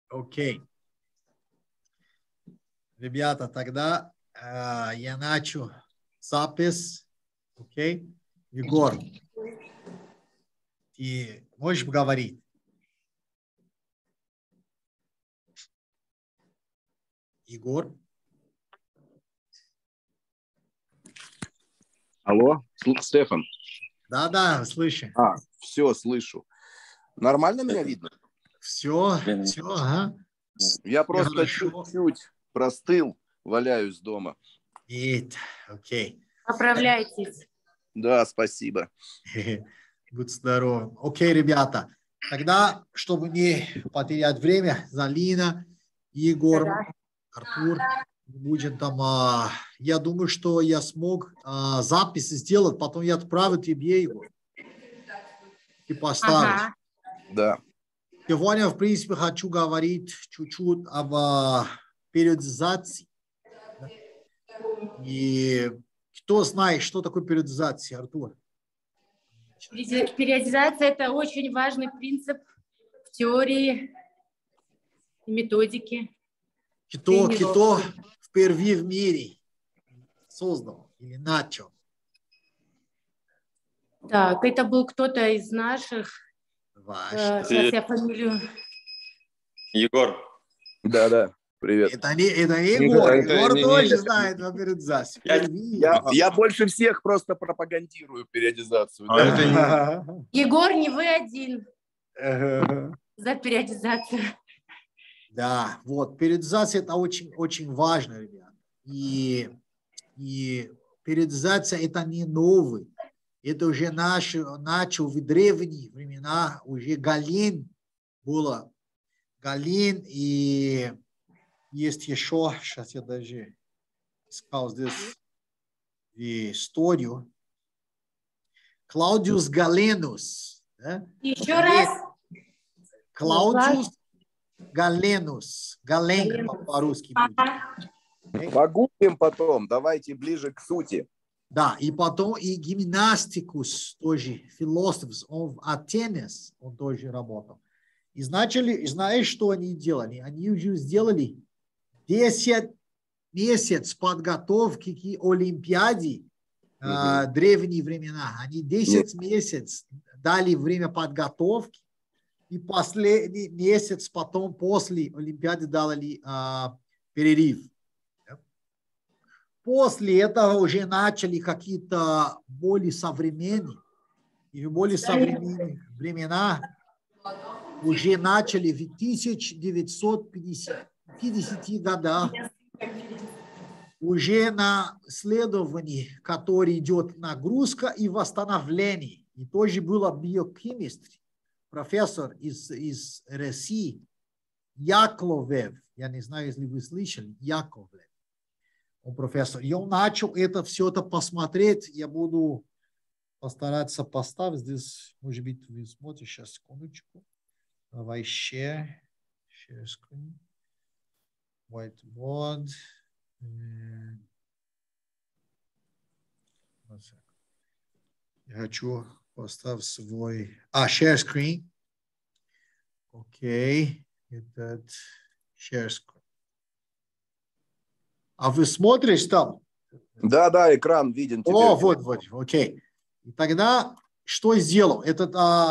Окей. Ребята, тогда я начну запись. Окей. Егор, ты можешь говорить? Егор? Алло, Стефан. Да, слышу. Все, слышу. Нормально меня видно? Все, ага. Я просто Хорошо. чуть-чуть простыл, валяюсь дома. Окей. Поправляйтесь. Да, спасибо. Будь здоров. Окей, ребята. Тогда, чтобы не потерять время, Залина, Егор, Артур, будет там, я думаю, что я смог запись сделать, потом я отправлю тебе его и поставить. Ага. Да. Сегодня, в принципе, хочу говорить чуть-чуть об периодизации. И кто знает, что такое периодизация, Артур? Периодизация – это очень важный принцип в теории и методике. Кто впервые в мире создал или начал? Так, это был кто-то из наших. Сейчас я фамилию. Егор. Да, привет. Это не Егор. Егор тоже знает о периодизации. Я больше всех просто пропагандирую периодизацию. Егор, не вы один за периодизацию. Да, вот, периодизация – это очень важно, ребята. И периодизация – это не новый. Это уже начал в древние времена, уже Гален было. Гален и есть еще, сейчас я даже искал здесь историю. Клаудиус Галенус. Да? Еще раз. Клаудиус Галенус. Гален по-русски будет. Погуглим потом, давайте ближе к сути. Да, и потом и гимнастикус тоже, философ, он в Атенес, он тоже работал. И знаешь, что они делали? Они уже сделали 10 месяцев подготовки к Олимпиаде древние времена. Они 10 месяцев дали время подготовки, и последний месяц потом после Олимпиады дали перерыв. После этого уже начали какие-то более современные, и в более современных времена уже начали в 1950 годах уже на исследовании, которое идет нагрузка и восстановление. И тоже была биохимия, профессор из России Яковлев. Я не знаю, если вы слышали, Яковлев. Он профессор. И он начал все это посмотреть. Я буду постараться поставить здесь. Может быть, вы смотрите. Сейчас, секундочку. Давай share screen. Whiteboard. Я хочу поставить свой... share screen. Окей. Этот share screen. А вы смотрите там? Да, экран виден теперь. Вот, окей. И тогда что сделал? Этот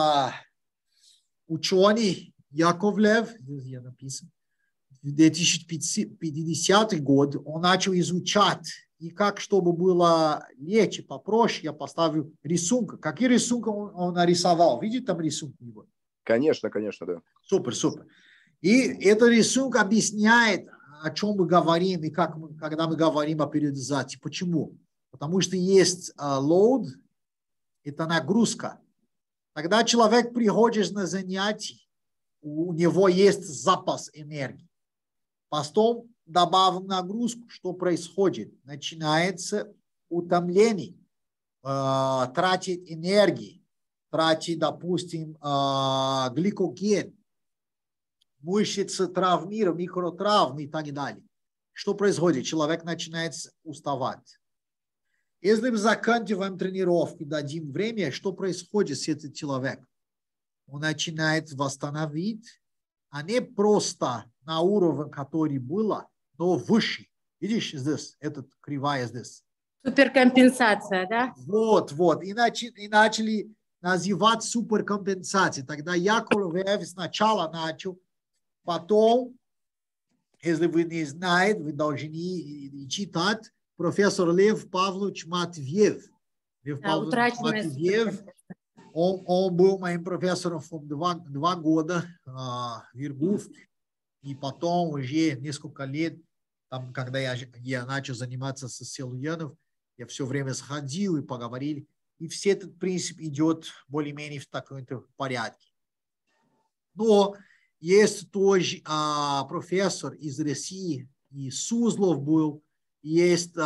ученый Яковлев, здесь я написан, в 2050 год он начал изучать, и как, чтобы было легче, попроще, я поставил рисунок. Какие рисунки он нарисовал? Видите там рисунок его? Конечно, да. Супер. И этот рисунок объясняет, о чем мы говорим и когда мы говорим о периодизации. Почему? Потому что есть load, это нагрузка. Когда человек приходит на занятия, у него есть запас энергии. Потом добавим нагрузку, что происходит? Начинается утомление, тратить энергию, тратить, допустим, гликоген, мышцы травмируют, микротравмы и так далее. Что происходит? Человек начинает уставать. Если мы заканчиваем тренировки, дадим время, что происходит с этим человеком? Он начинает восстановить а не просто на уровне, который было, но выше. Видишь здесь, этот кривая здесь. Суперкомпенсация, да? Вот. И начали называть суперкомпенсацией. Тогда Яковлев сначала начал, потом, если вы не знаете, вы должны читать профессор Лев Павлович Матвеев. Лев Павлович Матвеев, он был моим профессором 2 года в Иргуф, и потом уже несколько лет, там, когда я начал заниматься с Силуянов, я все время сходил и поговорил, и все этот принцип идет более-менее в таком-то порядке. Но есть тоже профессор из России, и Сузлов был, есть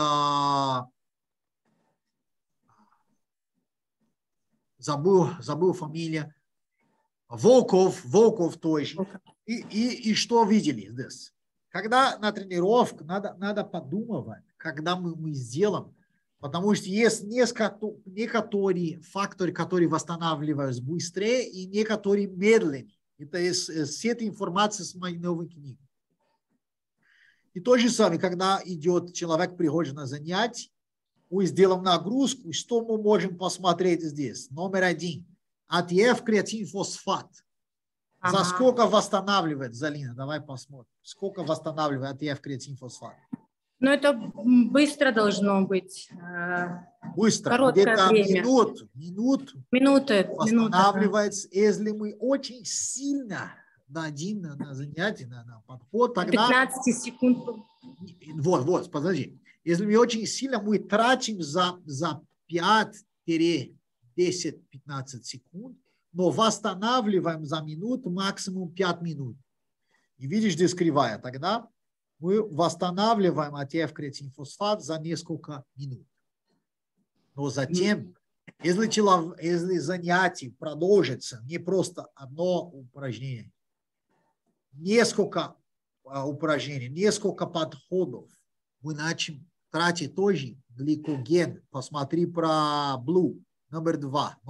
забыл фамилия, Волков тоже. И что видели здесь? Когда на тренировке надо подумать, когда мы сделаем, потому что есть некоторые факторы, которые восстанавливаются быстрее, и некоторые медленнее. Это с этой информацией с моей новой книги. И то же самое, когда идет человек, приходит на занятие, мы сделаем нагрузку, что мы можем посмотреть здесь? Номер 1. АТФ креатинфосфат. За сколько восстанавливает, Залина? Давай посмотрим. Сколько восстанавливает АТФ креатинфосфат? Ну, это быстро должно быть. Быстро. Где-то время. Минуты. Восстанавливается, если мы очень сильно дадим на занятие, на подход, тогда... 15 секунд. Вот, подожди. Если мы очень сильно, мы тратим за 5-10-15 секунд, но восстанавливаем за минуту, максимум 5 минут. И видишь, здесь кривая. Тогда мы восстанавливаем АТФ креатинфосфат за несколько минут. Но затем, если занятие продолжится, не просто одно упражнение, несколько упражнений, несколько подходов, мы начнем тратить тоже гликоген. Посмотри про Blue, номер 2.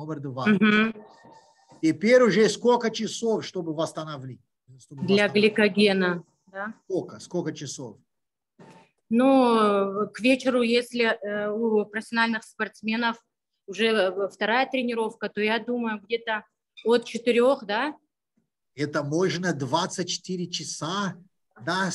Теперь уже сколько часов, чтобы восстановить? Для гликогена, да? Сколько часов? Ну, к вечеру, если у профессиональных спортсменов уже 2-я тренировка, то я думаю, где-то от 4, да? Это можно 24 часа до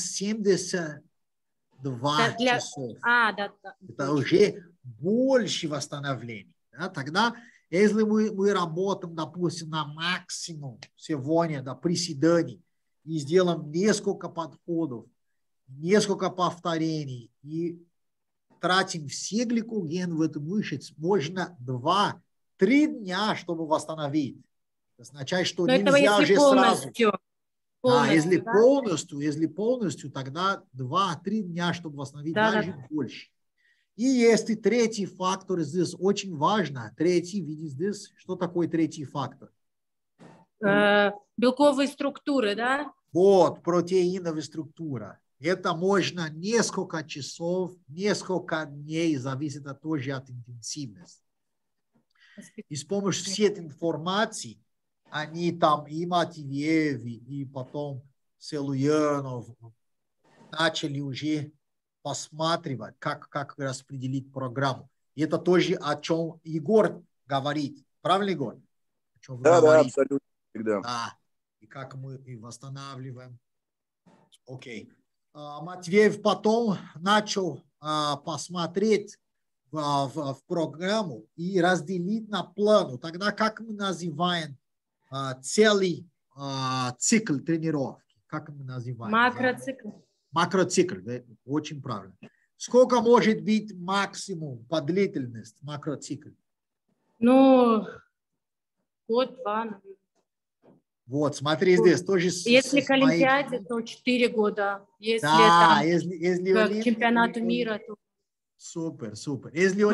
72 часов. Да. Это уже больше восстановления. Да? Тогда, если мы работаем, допустим, на максимум сегодня, до приседаний, и сделаем несколько подходов, несколько повторений, и тратим все гликоген в эту мышцу, можно 2-3 дня, чтобы восстановить. Это означает, что но нельзя уже сразу. Если да? полностью, тогда 2-3 дня, чтобы восстановить, даже больше. И есть и третий фактор здесь, очень важно. Третий, видите здесь, что такое третий фактор? Белковые структуры, да? Вот, протеиновая структура. Это можно несколько часов, несколько дней, зависит тоже от интенсивности. И с помощью всей этой информации, они там и Матвеев, и потом Силуянов начали уже посматривать, как распределить программу. И это тоже о чем Егор говорит. Правильно, Егор? Да, абсолютно. Всегда. Да. И как мы и восстанавливаем. Окей. Матвеев потом начал посмотреть в программу и разделить на плану. Тогда как мы называем целый цикл тренировки? Как мы называем? Макроцикл. Макроцикл, да? Очень правильно. Сколько может быть максимум по длительности макроцикл? Ну, год-два, наверное. Вот, смотри здесь. Тоже если к Олимпиаде, то 4 года. Если да, там, если к чемпионату мира, то... Супер. Если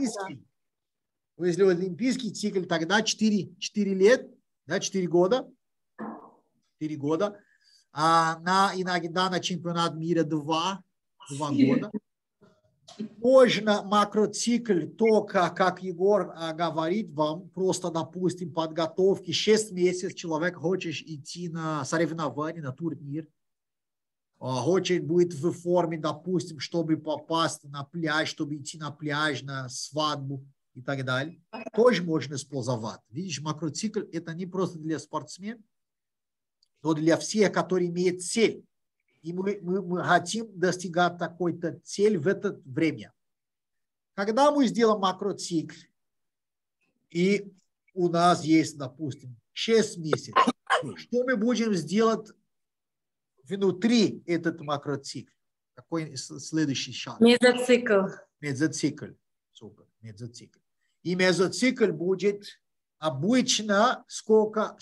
олимпийский цикл, тогда 4 лет, да, 4 года. 4 года. А иногда на чемпионат мира 2 года. Можно макроцикл только, как Егор говорит вам, просто, допустим, подготовки. 6 месяцев человек хочет идти на соревнования, на турнир. Хочет быть в форме, допустим, чтобы попасть на пляж, чтобы идти на пляж, на свадьбу и так далее. Тоже можно использовать. Видишь, макроцикл – это не просто для спортсменов, но для всех, которые имеют цель. И мы хотим достигать такой-то цель в это время. Когда мы сделаем макроцикл, и у нас есть, допустим, 6 месяцев, что мы будем сделать внутри этого макроцикла? Какой следующий шаг? Мезоцикл. Мезоцикл. Супер, мезоцикл. И мезоцикл будет обычно сколько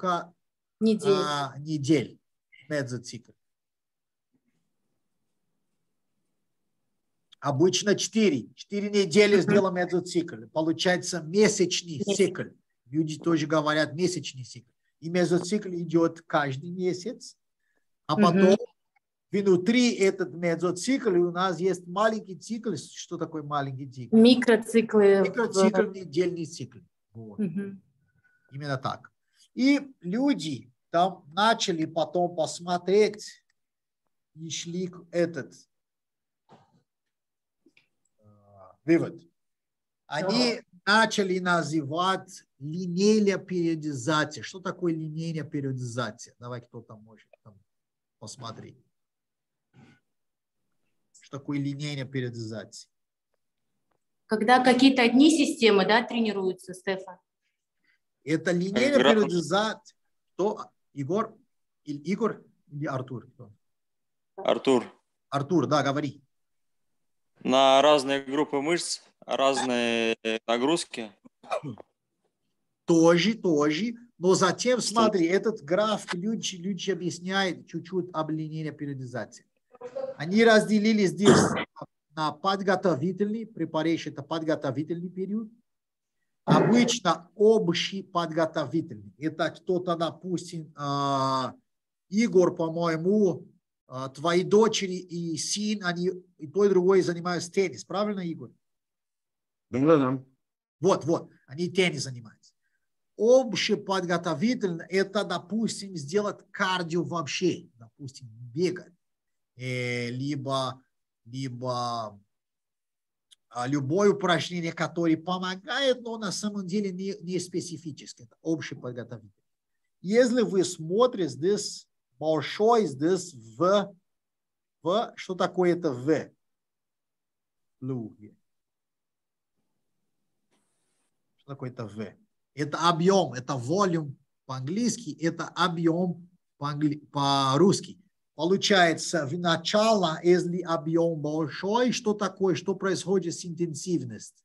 недель мезоцикл. Обычно 4 недели сделаем мезоцикл. Получается месячный цикл. Люди тоже говорят месячный цикл. И мезоцикл идет каждый месяц. А потом внутри этот мезоцикл у нас есть маленький цикл. Что такое маленький цикл? Микроциклы. Микроцикл, недельный цикл. Вот. Именно так. И люди там начали потом посмотреть и шли к этот вывод. Они начали называть линейная периодизация. Что такое линейная периодизация? Давай кто-то может там посмотреть. Что такое линейная периодизация? Когда какие-то одни системы, да, тренируются, Стефан? Это линейная периодизация. Кто? Егор? Игорь или Артур? Артур. Артур, да, говори. На разные группы мышц, разные нагрузки. Тоже. Но затем, смотри, этот граф люди объясняют чуть-чуть об линейной периодизации. Они разделили здесь на подготовительный, preparation – это подготовительный период. Обычно общий подготовительный. Это кто-то, допустим, Игорь, по-моему, твои дочери и сын, они и то, и другое занимаются теннис. Правильно, Игорь? Да. Вот, они теннис занимаются. Общеподготовительно – это, допустим, сделать кардио вообще, допустим, бегать, либо любое упражнение, которое помогает, но на самом деле не специфическое. Это общеподготовительно. Если вы смотрите здесь большой, здесь в что такое это в? Что такое это в? Это объем, это volume по-английски, это объем по-русски. Получается, в начало, если объем большой, что такое, что происходит с интенсивностью?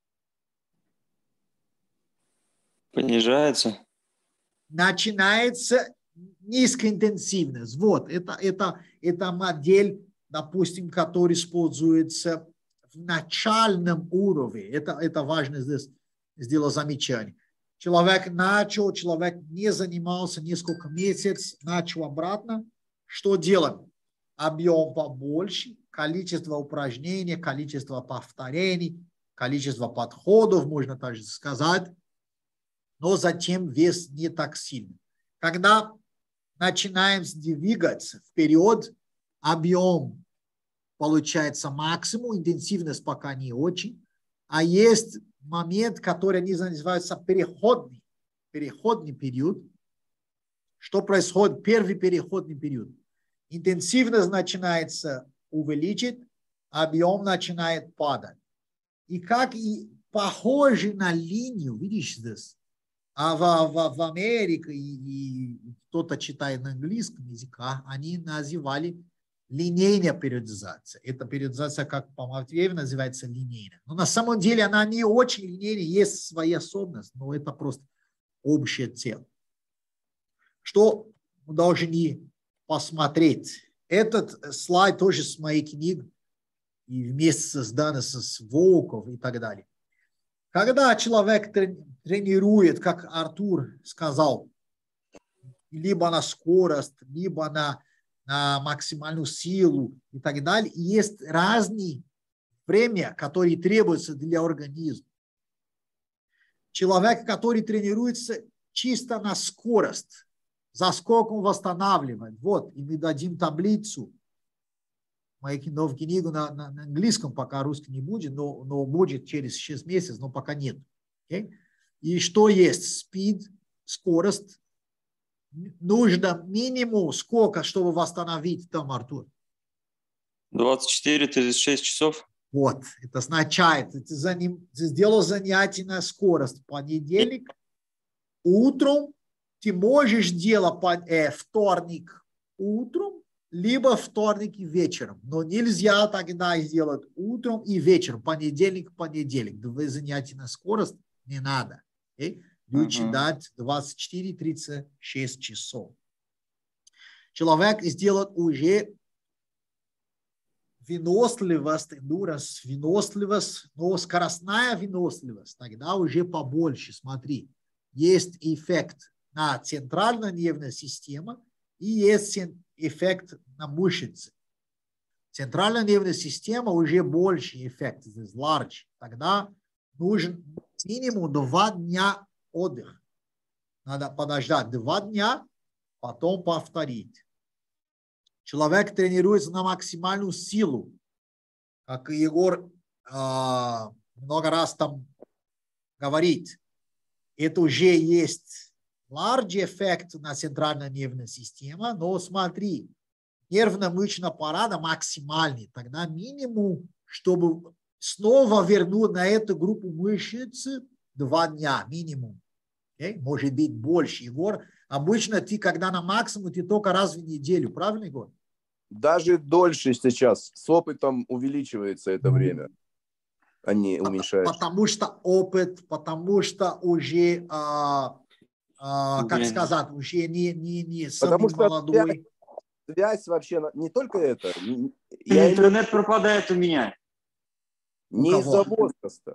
Понижается. Начинается низкая интенсивность. Вот, это модель, допустим, которая используется в начальном уровне. Это важно здесь сделать замечание. Человек не занимался несколько месяцев, начал обратно. Что делаем? Объем побольше, количество упражнений, количество повторений, количество подходов, можно также сказать, но затем вес не так сильный. Когда начинаем двигаться вперед, объем получается максимум, интенсивность пока не очень, а есть момент, который называется переходный период. Что происходит? Первый переходный период. Интенсивность начинается увеличить, объем начинает падать. И как и похоже на линию, видишь здесь, а в Америке и кто-то читает на английском языке, они называли линейная периодизация. Эта периодизация, как по Матвееву, называется линейная. Но на самом деле она не очень линейная, есть свои особенности, но это просто общее целое. Что мы должны посмотреть? Этот слайд тоже с моей книги, и вместе создан с Волков и так далее. Когда человек тренирует, как Артур сказал, либо на скорость, либо на максимальную силу и так далее, есть разные время, которое требуется для организма. Человек, который тренируется чисто на скорость, за сколько он восстанавливает. Вот, и мы дадим таблицу. Мою новую книгу на английском, пока русский не будет, но будет через 6 месяцев, но пока нет. Okay? И что есть? Спид, скорость. Нужно минимум сколько, чтобы восстановить там, Артур? 24-36 часов. Вот, это означает, ты сделал занятие на скорость. Понедельник, утром ты можешь делать вторник утром, либо вторник и вечером. Но нельзя тогда сделать утром и вечером. Понедельник. 2 занятия на скорость не надо. Okay? Лучше дать 24-36 часов. Человек сделает уже выносливость, выносливость, но скоростная выносливость, тогда уже побольше. Смотри, есть эффект на центральную нервную систему и есть эффект на мышцы. Центральная нервная система уже больше эффект, здесь large. Тогда нужен минимум 2 дня отдыха. Надо подождать 2 дня, потом повторить. Человек тренируется на максимальную силу, как Егор много раз там говорит. Это уже есть large эффект на центральную нервную систему, но смотри, нервно-мышечный аппарат максимальный, тогда минимум, чтобы снова вернуть на эту группу мышц 2 дня минимум. Okay? Может быть больше, Егор. Обычно ты, когда на максимум, ты только раз в неделю, правильно, Егор? Даже дольше сейчас. С опытом увеличивается это время, а не уменьшается. Потому что опыт, потому что уже, как сказать, уже не самый молодой. Связь вообще, не только это. Интернет пропадает у меня. Не из-за возраста.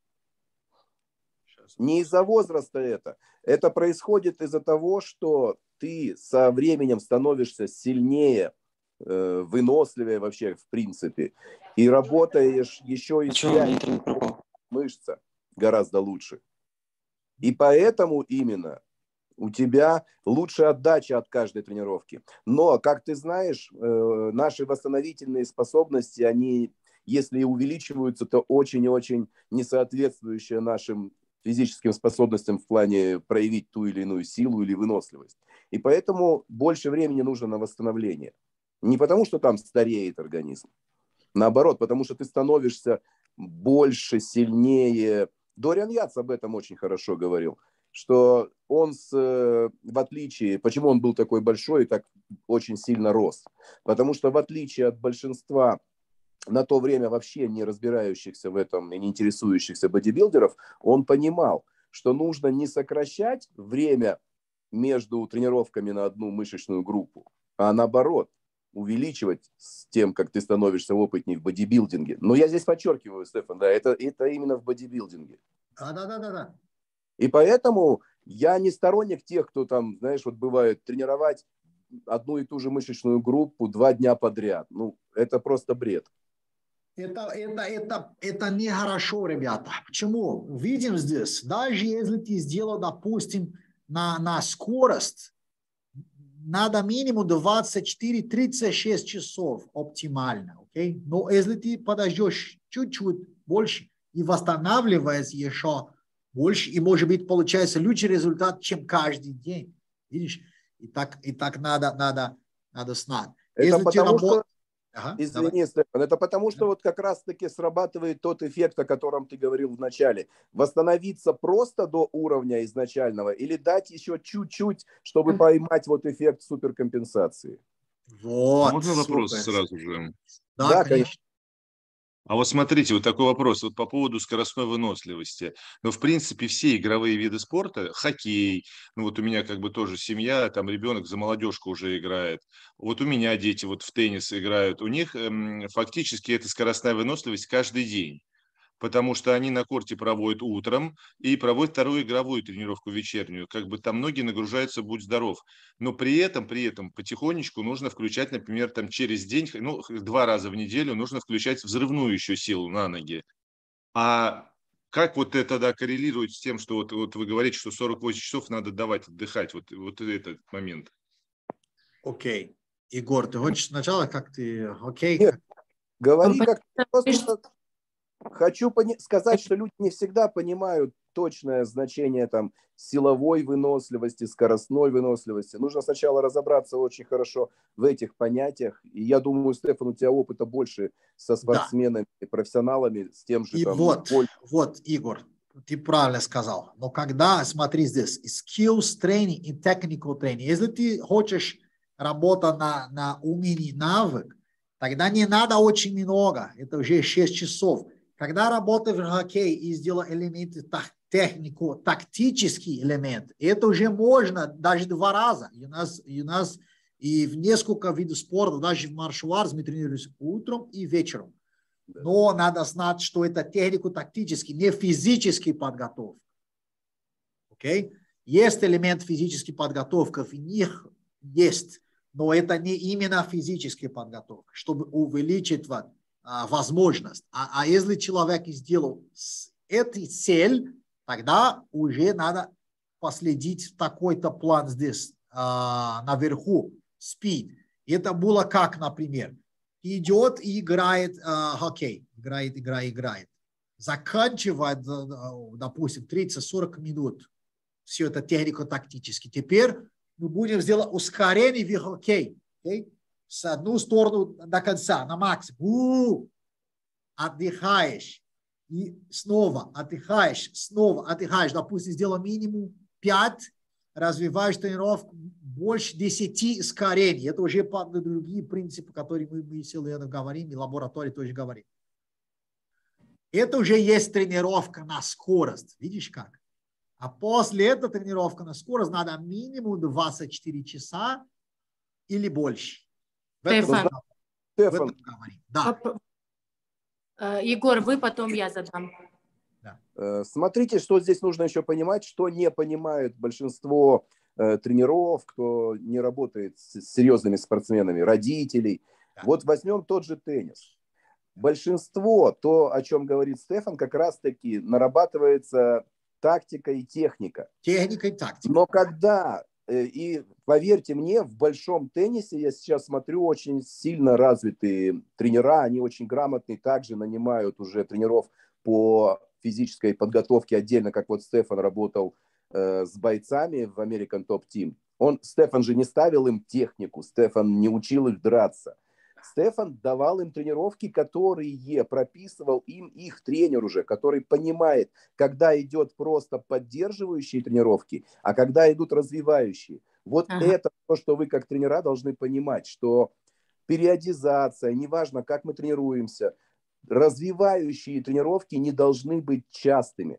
Не из-за возраста это. Это происходит из-за того, что ты со временем становишься сильнее, выносливее вообще в принципе. И работаешь еще и мышца гораздо лучше. И поэтому именно у тебя лучшая отдача от каждой тренировки. Но, как ты знаешь, наши восстановительные способности, они, если и увеличиваются, то очень и очень несоответствующие нашим физическим способностям в плане проявить ту или иную силу или выносливость. И поэтому больше времени нужно на восстановление. Не потому, что там стареет организм. Наоборот, потому что ты становишься больше, сильнее. Дориан Яц об этом очень хорошо говорил, что он, в отличие, почему он был такой большой и так очень сильно рос? Потому что в отличие от большинства на то время вообще не разбирающихся в этом и не интересующихся бодибилдеров, он понимал, что нужно не сокращать время между тренировками на одну мышечную группу, а наоборот, увеличивать с тем, как ты становишься опытнее в бодибилдинге. Но я здесь подчеркиваю, Стефан, да, это именно в бодибилдинге. Да. И поэтому я не сторонник тех, кто там, знаешь, вот бывает тренировать одну и ту же мышечную группу 2 дня подряд. Ну, это просто бред. Это нехорошо, ребята. Почему? Видим здесь, даже если ты сделал, допустим, на скорость, надо минимум 24-36 часов оптимально. Okay? Но если ты подождешь чуть-чуть больше и восстанавливаешь еще больше, и, может быть, получается лучший результат, чем каждый день. Видишь? И так надо знать. Это если потому, что... Извини, Стефан, это потому, что вот как раз-таки срабатывает тот эффект, о котором ты говорил в начале. Восстановиться просто до уровня изначального или дать еще чуть-чуть, чтобы поймать вот эффект суперкомпенсации? Вот, можно вопрос супер. сразу же? Да, конечно. А вот смотрите, вот такой вопрос вот по поводу скоростной выносливости. Ну, в принципе, все игровые виды спорта, хоккей, ну вот у меня как бы тоже семья, там ребенок за молодежку уже играет. Вот у меня дети вот в теннис играют. У них фактически это скоростная выносливость каждый день. потому что они на корте проводят утром и проводят вторую игровую тренировку вечернюю. Как бы там многие нагружаются, будь здоров. Но при этом потихонечку нужно включать, например, там через день, ну, 2 раза в неделю нужно включать взрывную еще силу на ноги. А как вот это тогда коррелирует с тем, что вот вы говорите, что 48 часов надо давать отдыхать, вот этот момент? Окей. Егор, ты хочешь сначала, как ты, окей? Нет, говори как просто хочу сказать, что люди не всегда понимают точное значение там силовой выносливости, скоростной выносливости. Нужно сначала разобраться очень хорошо в этих понятиях. И я думаю, Стефан, у тебя опыта больше со спортсменами, профессионалами, с тем же. И там, вот, Игорь, ты правильно сказал. Но когда, смотри здесь, skills training и technical training, если ты хочешь работать на умении, навык, тогда не надо очень много, это уже 6 часов. Когда работаешь в хоккее и сделал элементы технику, тактический элемент, это уже можно даже 2 раза. И у нас и в несколько видов спорта, даже в martial arts мы тренируемся утром и вечером. Но надо знать, что это технико-тактический, не физический подготовка. Okay? Есть элемент физической подготовки, в них есть, но это не именно физическая подготовка, чтобы увеличить возможность. А если человек сделал эту цель, тогда уже надо последить такой-то план здесь, наверху, speed. Это было как, например, идет и играет хоккей, играет. Заканчивает, допустим, 30-40 минут. Все это технико-тактически. Теперь мы будем делать ускорение в хоккей. Okay? С одну сторону до конца, на максимум. Отдыхаешь. И снова отдыхаешь, Допустим, сделал минимум 5, развиваешь тренировку, больше 10 ускорений. Это уже по другие принципы, которые мы сегодня говорим, и лаборатории тоже говорим. Это уже есть тренировка на скорость. Видишь как? А после этого тренировка на скорость надо минимум 24 часа или больше. Стефан. Да. Егор, вы, потом я задам. Смотрите, что здесь нужно еще понимать, что не понимают большинство тренеров, кто не работает с серьезными спортсменами, родителей. Да. Вот возьмем тот же теннис. Большинство, то, о чем говорит Стефан, как раз-таки нарабатывается тактика и техника. Техника и тактика. Но когда, и поверьте мне, в большом теннисе, я сейчас смотрю, очень сильно развитые тренера, они очень грамотные, также нанимают уже тренеров по физической подготовке отдельно, как вот Стефан работал с бойцами в American Top Team. Стефан же не ставил им технику, Стефан не учил их драться. Стефан давал им тренировки, которые прописывал им их тренер уже, который понимает, когда идет просто поддерживающие тренировки, а когда идут развивающие. Вот это то, что вы как тренера должны понимать, что периодизация, неважно, как мы тренируемся, развивающие тренировки не должны быть частыми.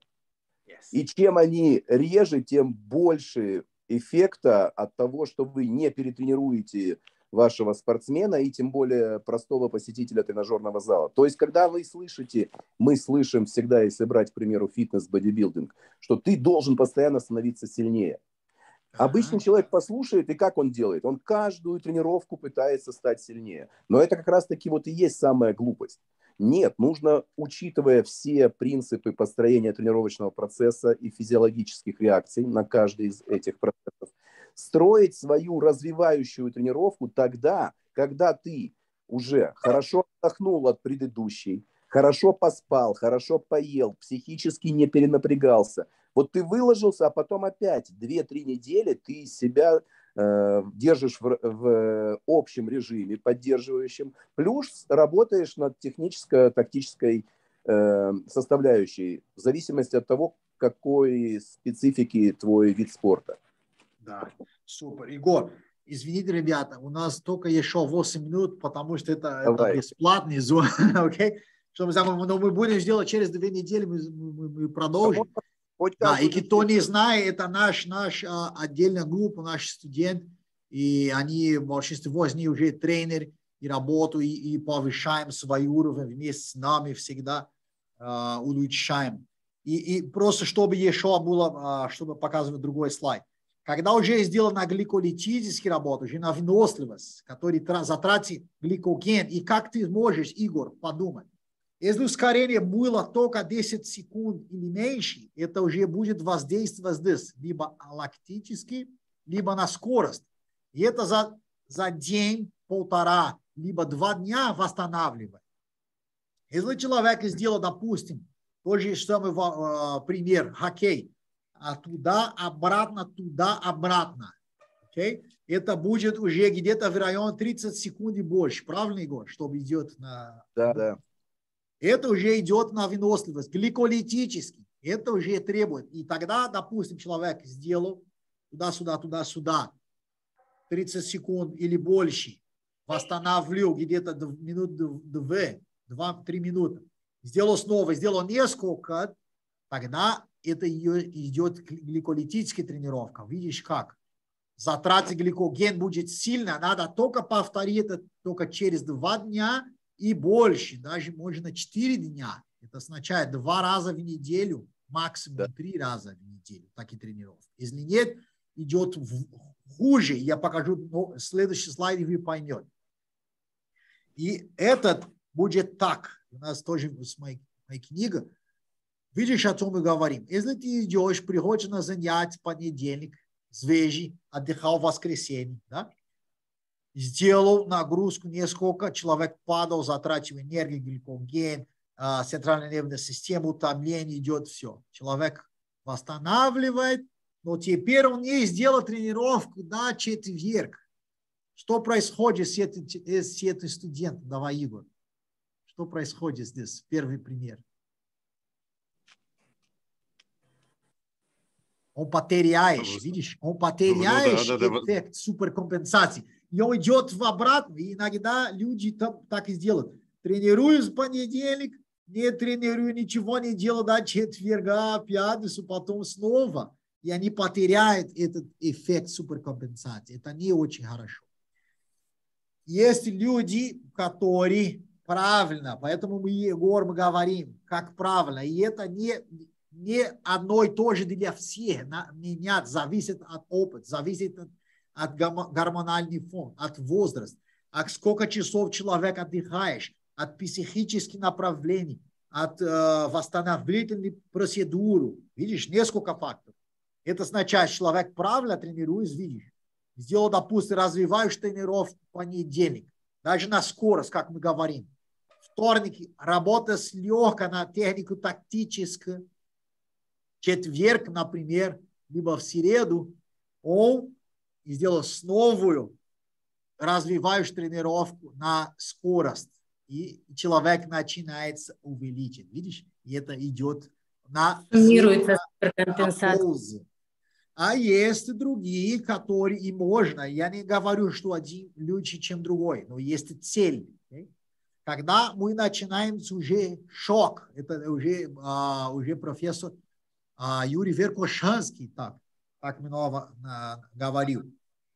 И чем они реже, тем больше эффекта от того, что вы не перетренируете вашего спортсмена и тем более простого посетителя тренажерного зала. То есть, когда вы слышите, мы слышим всегда, если брать, к примеру, фитнес, бодибилдинг, что ты должен постоянно становиться сильнее. Обычный человек послушает, и как он делает? Он каждую тренировку пытается стать сильнее. Но это как раз-таки вот и есть самая глупость. Нет, нужно, учитывая все принципы построения тренировочного процесса и физиологических реакций на каждый из этих процессов, строить свою развивающую тренировку тогда, когда ты уже хорошо отдохнул от предыдущей, хорошо поспал, хорошо поел, психически не перенапрягался. Вот ты выложился, а потом опять 2-3 недели ты себя держишь в общем режиме, поддерживающем, плюс работаешь над техническо-тактической составляющей, в зависимости от того, какой специфики твой вид спорта. Да, супер. Егор, извините, ребята, у нас только еще 8 минут, потому что это бесплатный зон, окей? Но мы будем сделать через 2 недели, мы продолжим. Да, и кто не знает, это наш отдельная группа, наш студент, и они, большинство из них уже тренер, и работают, и повышаем свой уровень вместе с нами всегда. улучшаем. И просто чтобы еще было, чтобы показывать другой слайд. Когда уже сделана гликолитическая работа, уже на выносливость, который затратит гликоген, и как ты можешь, Игорь, подумать, если ускорение было только 10 секунд или меньше, это уже будет воздействовать здесь, либо лактически, либо на скорость. И это за день, полтора, либо 2 дня восстанавливает. Если человек сделал, допустим, тот же самый пример, хоккей, туда, обратно. Okay? Это будет уже где-то в районе 30 секунд и больше. Правильно, Егор? Чтобы идет на... Да. Это уже идет на выносливость. Гликолитически. Это уже требует. И тогда, допустим, человек сделал туда-сюда, 30 секунд или больше. Восстанавливал где-то минут 2-3 минуты. Сделал снова, сделал несколько, тогда это идет гликолитическая тренировка. Видишь как? Затратить гликоген будет сильно, надо только повторить это только через 2 дня и больше, даже можно 4 дня. Это означает 2 раза в неделю, максимум 3 раза в неделю, такие тренировки. Если нет, идет хуже. Я покажу в следующем слайде, вы поймете. И этот будет так. У нас тоже с моей книгой. Видишь, о чем мы говорим? Если ты идешь, приходишь на занятия в понедельник, свежий, отдыхал в воскресенье, да? Сделал нагрузку несколько, человек падал, затрачивая энергию, гликоген, центральная нервная система, утомление идет, все. Человек восстанавливает, но теперь он не сделал тренировку на четверг. Что происходит с этим студентом? Давай, Игорь. Что происходит здесь? Первый пример. Он потеряет, видишь? Он потеряет эффект суперкомпенсации. И он идет в обратно. И иногда люди так и делают. Тренируюсь в понедельник, не тренирую, ничего не делаю до четверга, пятницу, потом снова. И они потеряют этот эффект суперкомпенсации. Это не очень хорошо. Есть люди, которые правильно, поэтому мы, Егор, мы говорим, как правильно. И это не одно и то же для всех. Менять зависит от опыта, зависит от гормональный фон, от возраста, от сколько часов человек отдыхаешь, от психических направлений, от восстановительной процедуры. Видишь, несколько факторов. Это означает, что человек правильно тренируется, видишь. Сделал, допустим, развивающую тренировку в понедельник, даже на скорость, как мы говорим. Вторник работа с легкой на технику тактическую. Четверг, например, либо в среду, он сделал новую развивающую тренировку на скорость. И человек начинает увеличить. Видишь? И это идет на пользу. А есть другие, которые и можно. Я не говорю, что один лучше, чем другой, но есть цель. Когда мы начинаем уже шок, это уже профессор Юрий Веркошанский так много говорил.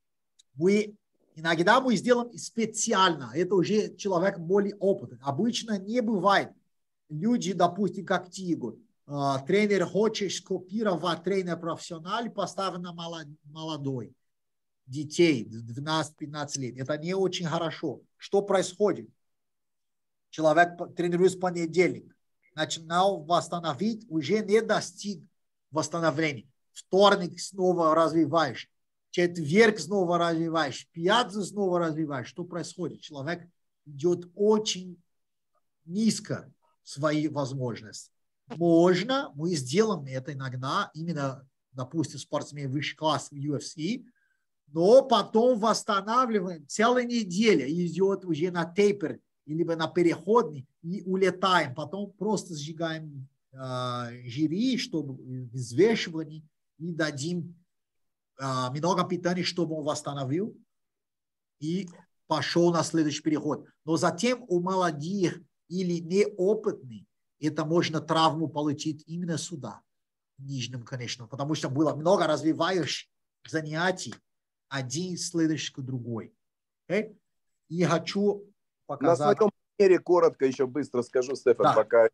Иногда мы сделаем специально, это уже человек более опытный. Обычно не бывает. Люди, допустим, как Тигр, тренер хочет скопировать тренер профессионал, поставить на молодой детей, 12-15 лет. Это не очень хорошо. Что происходит? Человек тренируется в понедельник, начинал восстановить, уже не достиг восстановления. Вторник снова развиваешь, четверг снова развиваешь, пятницу снова развиваешь. Что происходит? Человек идет очень низко свои возможности. Можно, мы сделаем это иногда, именно, допустим, спортсмен высший класс в UFC, но потом восстанавливаем, целая неделя идет уже на тейпер, либо на переходный, и улетаем. Потом просто сжигаем жиры, чтобы взвешивание, и дадим много питания, чтобы он восстановил, и пошел на следующий переход. Но затем у молодых или неопытных это можно травму получить именно сюда, в нижнем, конечно, потому что было много развивающих занятий, один следующий к другой. Okay? И хочу показать... На своем примере коротко еще быстро скажу, Стефан, да, пока давай.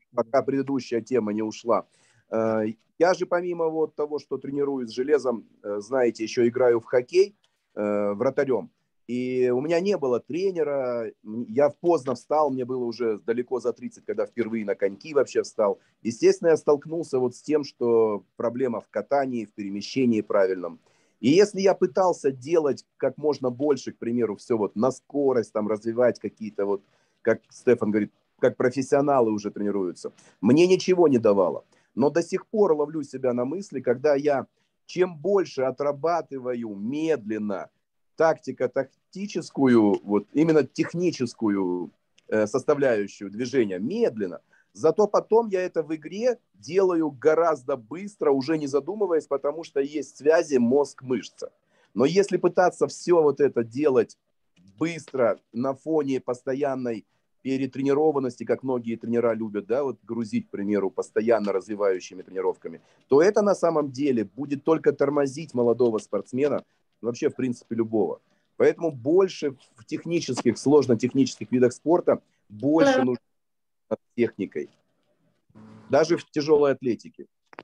пока предыдущая тема не ушла. Я же помимо вот того, что тренируюсь с железом, знаете, еще играю в хоккей вратарем. И у меня не было тренера, я поздно встал, мне было уже далеко за 30, когда впервые на коньки вообще встал. Естественно, я столкнулся вот с тем, что проблема в катании, в перемещении правильном. И если я пытался делать как можно больше, к примеру, все вот на скорость, там развивать какие-то вот, как Стефан говорит, как профессионалы уже тренируются, мне ничего не давало. Но до сих пор ловлю себя на мысли, когда я чем больше отрабатываю медленно тактическую, вот именно техническую составляющую движения медленно, зато потом я это в игре делаю гораздо быстро, уже не задумываясь, потому что есть связи мозг-мышца. Но если пытаться все вот это делать быстро на фоне постоянной перетренированности, как многие тренера любят, да, вот грузить, к примеру, постоянно развивающими тренировками, то это на самом деле будет только тормозить молодого спортсмена, вообще, в принципе, любого. Поэтому больше в технических, сложно-технических видах спорта больше нужно техникой. Даже в тяжелой атлетике.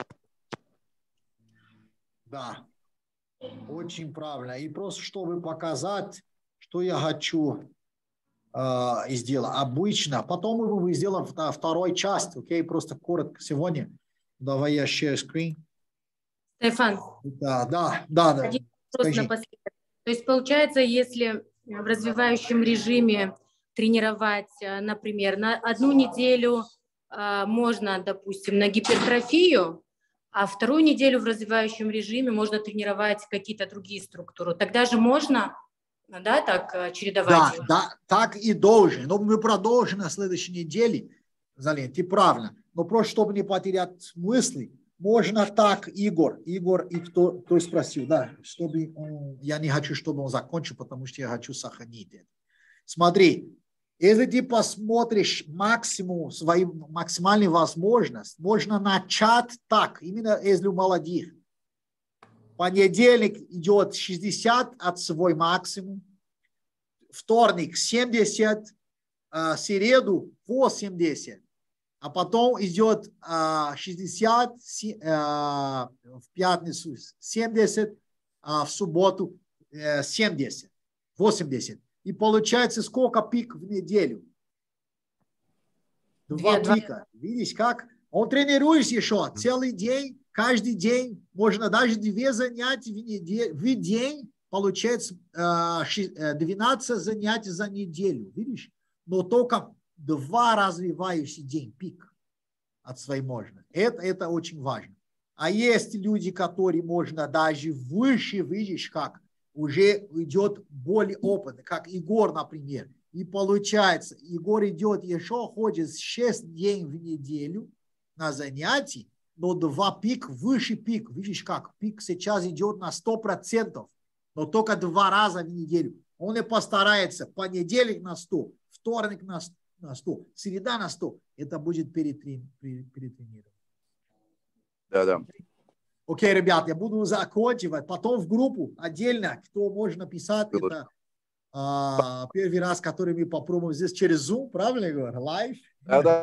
Да, очень правильно. И просто чтобы показать, что я хочу сделать. Обычно. Потом мы сделаем второй часть. Окей, просто коротко сегодня. Давай я share screen. Стефан. Да. Один вопрос напоследок. То есть получается, если в развивающем режиме тренировать, например, на одну неделю можно, допустим, на гипертрофию, а вторую неделю в развивающем режиме можно тренировать какие-то другие структуры. Тогда же можно, да, так чередовать? Да, так и должен. Но мы продолжим на следующей неделе, Залин, ты правильно. Но просто, чтобы не потерять мысли, можно так, Игорь, и кто спросил, да, чтобы я не хочу, чтобы он закончил, потому что я хочу сохранить это. Смотри, если ты посмотришь максимум, свою максимальную возможность, можно начать так, именно если у молодых. Понедельник идет 60 от свой максимум, вторник 70, среду 80. А потом идет 60, в пятницу 70, в субботу 70, 80. И получается сколько пик в неделю? 2 пика. Видишь как? Он тренируется еще целый день, каждый день. Можно даже 2 занятия в день. Получается 12 занятий за неделю. Видишь? Но только 2 развивающий день, пик от своей мощности. Это очень важно. А есть люди, которые можно даже выше, видишь, как уже идет более опытный, как Егор, например. И получается, Егор идет еще, ходит 6 дней в неделю на занятия, но 2 пик, выше пик. Видишь, как пик сейчас идет на 100%, но только 2 раза в неделю. Он и постарается понедельник на 100, вторник на 100, среда на 100. Это будет перетренировать. Да. Окей, ребят, я буду заканчивать. Потом в группу отдельно, кто может написать. Это первый раз, который мы попробуем здесь через Zoom, правильно, Егор? Лайв. Да.